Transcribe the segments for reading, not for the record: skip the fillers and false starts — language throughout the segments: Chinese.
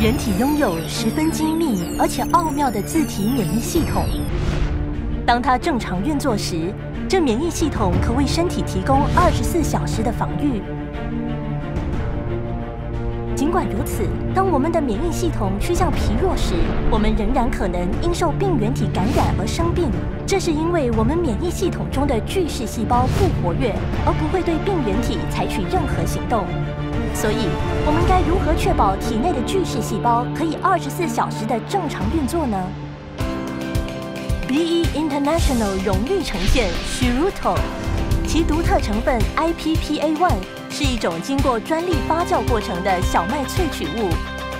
人体拥有十分精密而且奥妙的自体免疫系统。当它正常运作时，这免疫系统可为身体提供24小时的防御。尽管如此，当我们的免疫系统趋向疲弱时，我们仍然可能因受病原体感染而生病。这是因为我们免疫系统中的巨噬细胞不活跃，而不会对病原体采取任何行动。所以，我们该如何确保体内的巨噬细胞可以24小时的正常运作呢？BE International 荣誉呈现 Shiruto， 其独特成分 IPPA1 是一种经过专利发酵过程的小麦萃取物。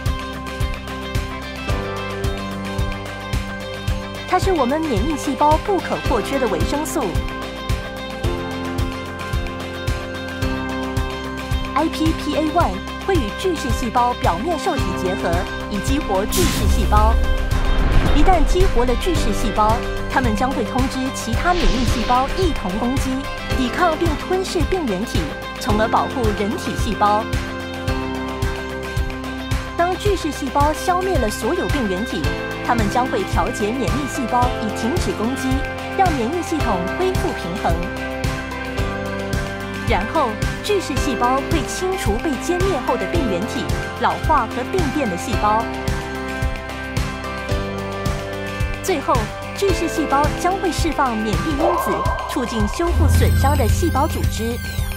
它是我们免疫细胞不可或缺的维生素。IPPA1 会与巨噬细胞表面受体结合，以激活巨噬细胞。一旦激活了巨噬细胞，它们将会通知其他免疫细胞一同攻击、抵抗并吞噬病原体，从而保护人体细胞。当巨噬细胞消灭了所有病原体，它们将会调节免疫细胞以停止攻击，让免疫系统恢复平衡。然后，巨噬细胞会清除被歼灭后的病原体、老化和病变的细胞。最后，巨噬细胞将会释放免疫因子，促进修复损伤的细胞组织。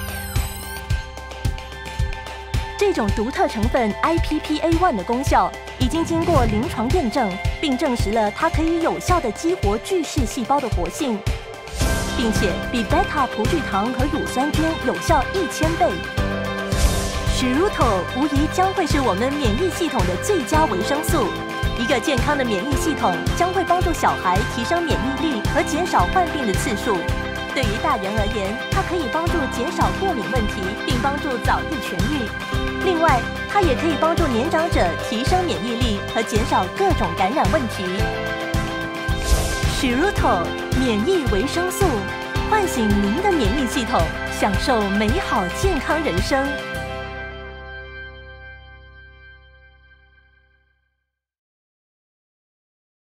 这种独特成分 IPPA1 的功效已经经过临床验证，并证实了它可以有效地激活巨噬细胞的活性，并且比贝塔葡聚糖和乳酸菌有效1000倍。Shiruto 无疑将会是我们免疫系统的最佳维生素。一个健康的免疫系统将会帮助小孩提升免疫力和减少患病的次数。对于大人而言，它可以帮助减少过敏问题，并帮助早日痊愈。另外，它也可以帮助年长者提升免疫力和减少各种感染问题。Shiruto 免疫维生素，唤醒您的免疫系统，享受美好健康人生。